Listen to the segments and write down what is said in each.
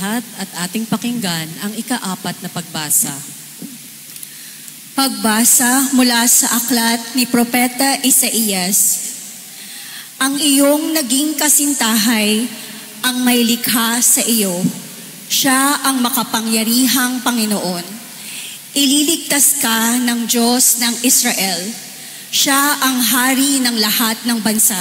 lahat at ating pakinggan ang ika-4 na pagbasa. Pagbasa mula sa aklat ni Propeta Isaías. Ang iyong naging kasintahay ang may likha sa iyo. Siya ang makapangyarihang Panginoon. Ililigtas ka ng Diyos ng Israel. Siya ang hari ng lahat ng bansa.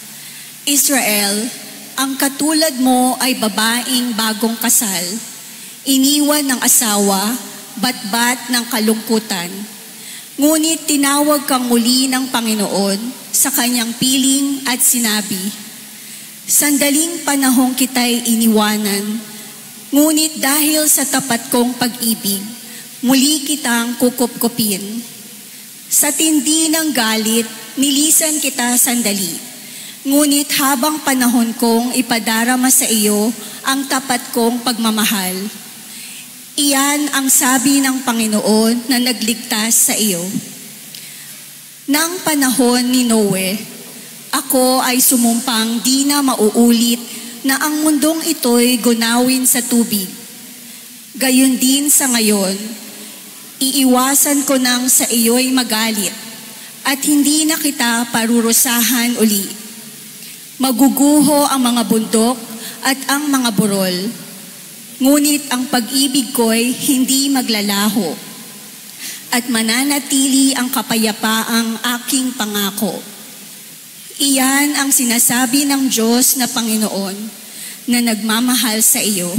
Israel, ang katulad mo ay babaeng bagong kasal, iniwan ng asawa, batbat ng kalungkutan. Ngunit tinawag kang muli ng Panginoon sa kanyang piling at sinabi, sandaling panahong kita'y iniwanan, ngunit dahil sa tapat kong pag-ibig, muli kitang kukupkupin. Sa tindi ng galit, nilisan kita sandali. Ngunit habang panahon kong ipadarama sa iyo ang tapat kong pagmamahal. Iyan ang sabi ng Panginoon na nagligtas sa iyo. Nang panahon ni Noe, ako ay sumumpang di na mauulit na ang mundong ito'y gunawin sa tubig. Gayon din sa ngayon, iiwasan ko nang sa iyo'y magalit at hindi na kita parurusahan uli. Maguguho ang mga bundok at ang mga burol, ngunit ang pag-ibig ko'y hindi maglalaho at mananatili ang kapayapaang aking pangako. Iyan ang sinasabi ng Diyos na Panginoon na nagmamahal sa iyo.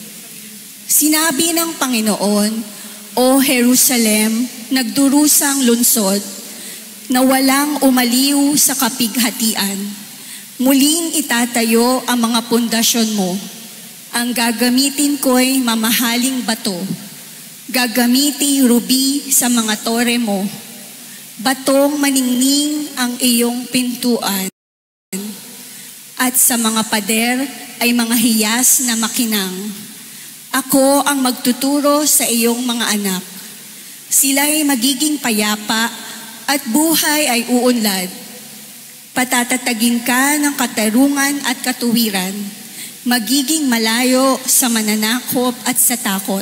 Sinabi ng Panginoon, O Jerusalem, nagdurusang lungsod, na walang umaliw sa kapighatian. Muling itatayo ang mga pundasyon mo. Ang gagamitin ko'y mamahaling bato. Gagamitin ruby sa mga tore mo. Batong maningning ang iyong pintuan. At sa mga pader ay mga hiyas na makinang. Ako ang magtuturo sa iyong mga anak. Sila'y magiging payapa at buhay ay uunlad. Patatatagin ka ng katarungan at katuwiran. Magiging malayo sa mananakop at sa takot.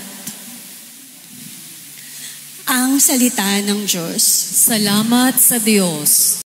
Ang salita ng Diyos. Salamat sa Diyos.